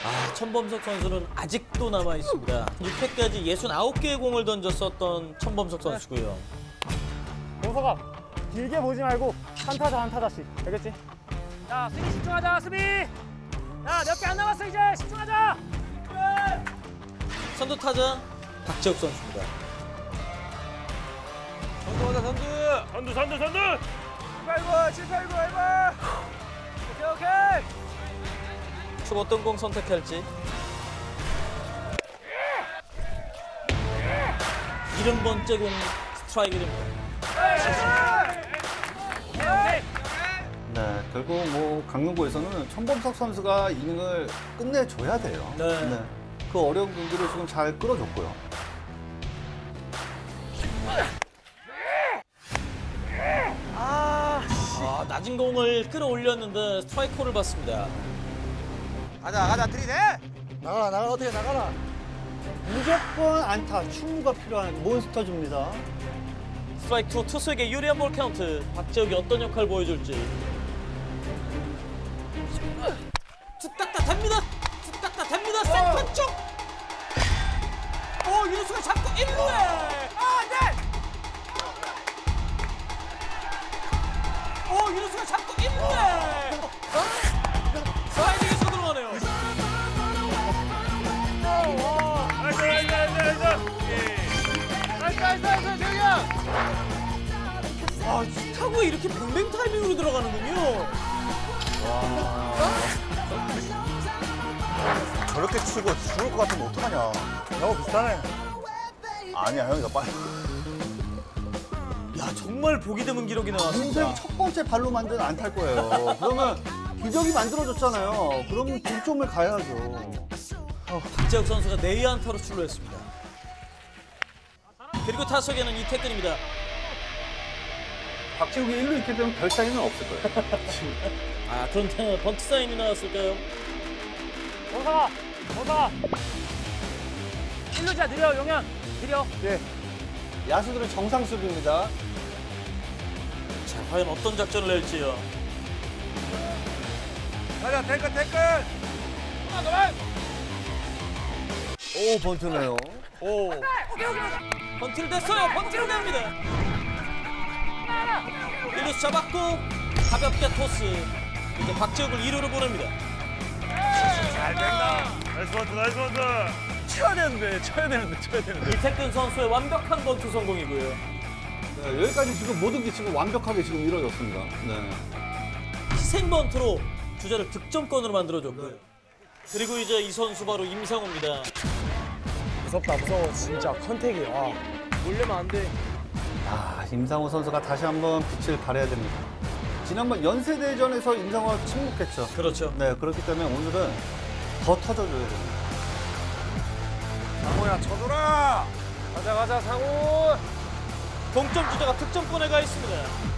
천범석 선수는 아직도 남아 있습니다. 6회까지 69개의 공을 던졌었던 천범석 선수고요. 범석아, 길게 보지 말고 한 타자씩. 알겠지? 자, 수비 집중하자, 수비. 야, 몇 개 안 남았어 이제. 집중하자. 그래. 선두 타자 박재욱 선수입니다. 선두하자, 선두. 선두. 789, 1번. 오케이. 총 어떤 공 선택할지. 일흔 번째 공 스트라이크 됩니다. 네, 결국 뭐 강릉구에서는 천범석 선수가 이닝을 끝내줘야 돼요. 네. 그 어려운 경기를 지금 잘 끌어줬고요. 낮은 공을 끌어올렸는데 스트라이크를 받습니다. 가자, 들이대! 나가라, 어떻게 나가라. 무조건 안타, 충무가 필요한 몬스터줍니다. 스트라이크 2 투수에게 유리한 볼 카운트. 박재욱이 어떤 역할을 보여줄지. 툭딱딱 됩니다. 센터 쪽. 유수가 잡고 1루에. 유수가 잡고 1루에. 슬라이딩에서 들어가네요. 나이스, 타구에 이렇게 뱅뱅 타이밍으로 들어가는군요. 저렇게 치고 죽을 것 같으면 어떡하냐. 너무 비슷하네. 아니야, 형이 더 빨리. 야, 정말 보기 드문 기록이 인생 나왔습니다. 첫 번째 발로 만든 안타일 거예요. 그러면 기적이 만들어졌잖아요. 그러면 득점을 가야죠. 박재욱 선수가 내야 안타로 출루했습니다. 그리고 타석에는 이태근입니다. 박재욱이 1루 있게 되면 별 차이는 없을 거예요. 그런데 번트 사인이 나왔을까요? 범석아. 1루자 느려, 용현. 느려. 네. 야수들은 정상 수비입니다. 자, 과연 어떤 작전을 낼지요. 가자, 태클! 오, 번트네요. 번트를 냈어요. 번트를 냅니다. 1루수 잡았고 가볍게 토스. 이제 박재욱을 2루로 보냅니다. 잘 된다. 나이스 번트. 쳐야 되는데. 이태근 선수의 완벽한 번트 성공이고요. 네, 여기까지 지금 모든 게 지금 완벽하게 지금 이루어졌습니다. 네. 희생 번트로 주자를 득점권으로 만들어줬고요. 그리고 이제 이 선수 바로 임상우입니다. 무서워. 진짜 컨택이. 몰려면 안 돼. 임상호 선수가 다시 한번 빛을 발해야 됩니다. 지난번 연세대전에서 임상호가 침묵했죠. 그렇죠. 네, 그렇기 때문에 오늘은 더 터져줘야 됩니다. 상호야, 쳐줘라! 가자, 상우. 동점 주자가 득점권에 가 있습니다.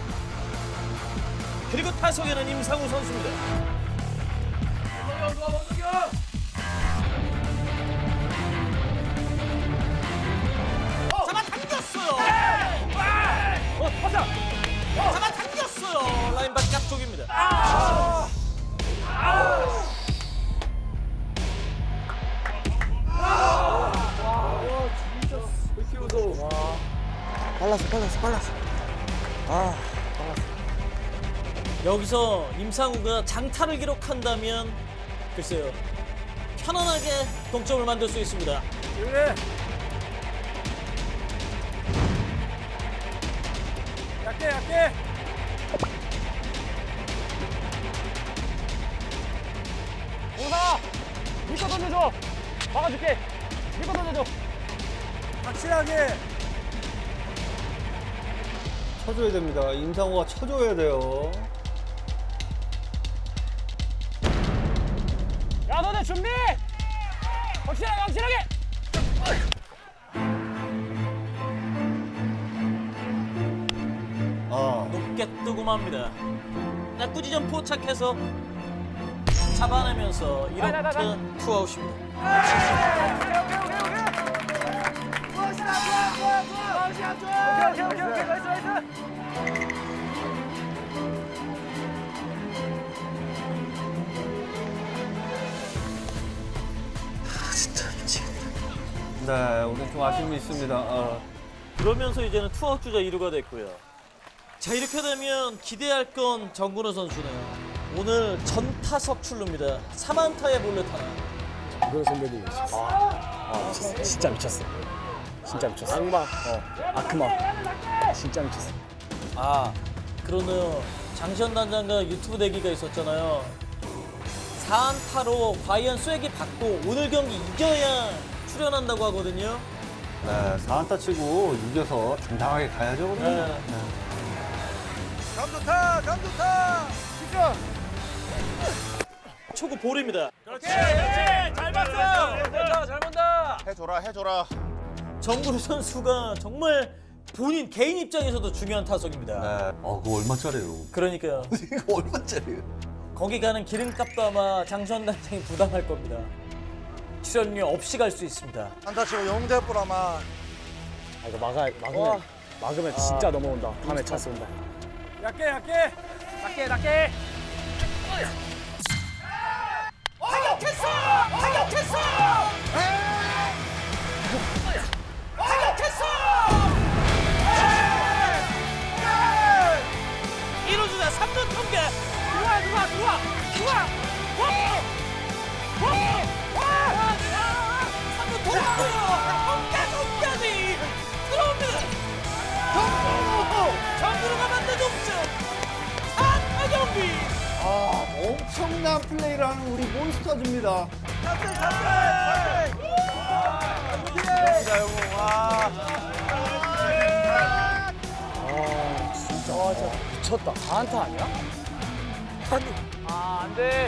그리고 타석에는 임상우 선수입니다. 잡아당겼어요. 잡아당겼어요. 라인 바깥 쪽입니다. 빨랐어. 여기서 임상우가 장타를 기록한다면 글쎄요, 편안하게 동점을 만들 수 있습니다. 그래. 얇게. 공사, 니꺼 던져줘. 막아줄게. 니꺼 던져줘. 확실하게. 쳐줘야 됩니다. 임상호가 쳐줘야 돼요. 야, 너네 준비! 확실하게! 높게 뜨고 맙니다. 낙구지 점 포착해서 잡아내면서 이렇게 투아웃입니다. 오케이. 나이스. 네, 오늘 좀 아쉬움이 있습니다. 그러면서 이제는 투아웃 주자 2루가 됐고요. 자, 이렇게 되면 기대할 건 정근우 선수네요. 오늘 전타석 출루입니다. 3안타에 몰래 타나. 그런 선배님이 미쳤어. 진짜 미쳤어. 진짜 미쳤어. 악마. 아크마. 진짜 미쳤어. 아, 그러네요. 장시현 단장과 유튜브 대기가 있었잖아요. 4안타로 과연 쐐기 받고 오늘 경기 이겨야 출연한다고 하거든요. 네, 4안타 치고 이겨서 당당하게 가야죠. 그러면. 네. 감 좋다, 감 좋다. 초구 볼입니다. 그렇지, 잘 봤어. 해줘라, 해줘라. 정근우 선수가 정말 본인 개인 입장에서도 중요한 타석입니다. 네. 그거 얼마짜리예요? 그러니까요. 이거 얼마짜리예요? 거기 가는 기름값도 아마 장시현 단장이 부담할 겁니다. 출연료 없이 갈 수 있습니다. 한타 치고 영대뿔 아마. 이거 막으면 진짜 넘어온다. 다음에 찬스 온다. 얕게. 이루주자 3루 통계. 들어와. 3루 돌아오고요. 홈까지 들어옵니다. 정근우가 만든 동점. 안타경기. 엄청난 플레이를 하는 우리 몬스터즈입니다. 자, 영웅. 와. 진짜 미쳤다. 4안타 아니야? 안 돼.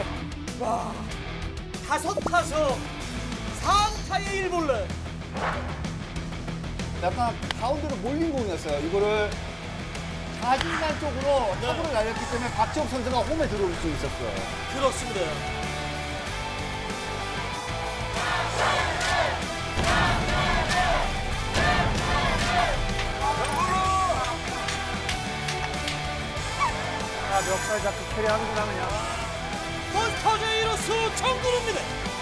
다섯 타석 4안타의 1볼넷. 약간 가운데로 몰린 공이었어요. 이거를 자진간 쪽으로 타구를 날렸기 때문에 박지혁 선수가 홈에 들어올 수 있었어요. 그렇습니다. 멱살 잡고 캐리하는구나 그냥. 몬스터즈의 이루수 정근우입니다.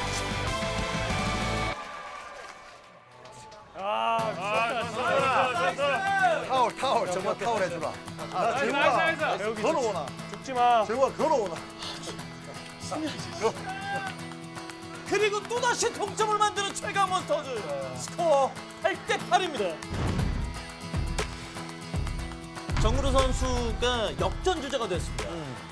타올. 정말 타올 해주라. 재우가 걸어오나. 죽지 마. 재우가 걸어오나. 그리고 또다시 동점을 만드는 최강 몬스터즈. 스코어 8대 8입니다. 정근우 선수가 역전 주자가 됐습니다.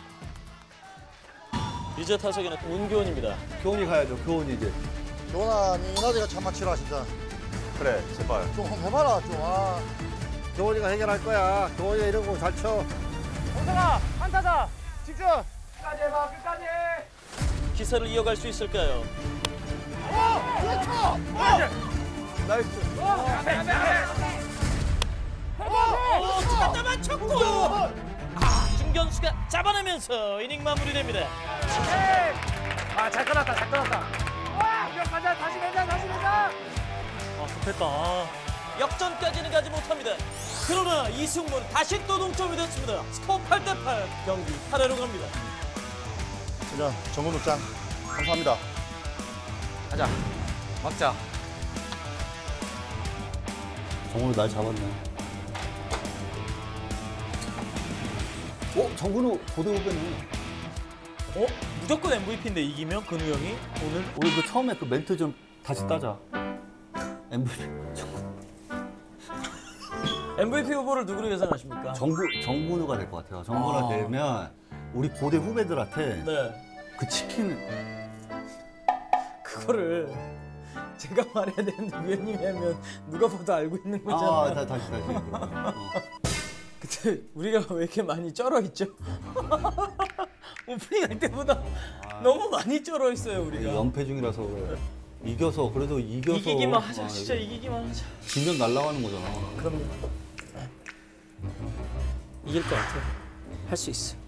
이제 타석에는 운교원입니다. 교훈이 가야죠. 교훈이 이제. 교원아, 니 이나대가 참만 치라 진짜. 그래, 제발. 좀 해봐라 좀. 교원이가 해결할 거야. 교원이가 이런 거 잘 쳐. 홍성아, 한타자. 집중. 끝까지 해봐, 끝까지. 기세를 이어갈 수 있을까요? 잡다 맞췄고 중견수가 잡아내면서 이닝 마무리됩니다. 잘 끊었다. 가자, 다시 내자. 급했다. 역전까지는 가지 못합니다. 그러나 이승문 다시 또 동점이 됐습니다. 스코어 8대 8. 경기 8회로 갑니다. 자, 정근우 짱. 감사합니다. 가자. 막자. 정근우 날 잡았네. 정근우 고대 후배네. 무조건 MVP인데 이기면 근우 형이 오늘 그 처음에 그 멘트 좀 다시 따자. MVP. MVP 후보를 누구로 예상하십니까? 정근우가 될 것 같아요. 정근우가 되면 우리 고대 후배들한테 네. 그 치킨. 그거를 제가 말해야 되는데 위원님이 하면 누가 봐도 알고 있는 거잖아요. 다시. 그때 우리가 왜 이렇게 많이 쩔어 있죠? 오프닝 할 때보다 너무 많이 쩔어 있어요 우리가. 연패 중이라서 그래. 그래도 이겨서. 이기기만 하자. 진짜 이기기만 하자. 지면 날아가는 거잖아. 그럼요. 이길 것 같아요. 할 수 있어.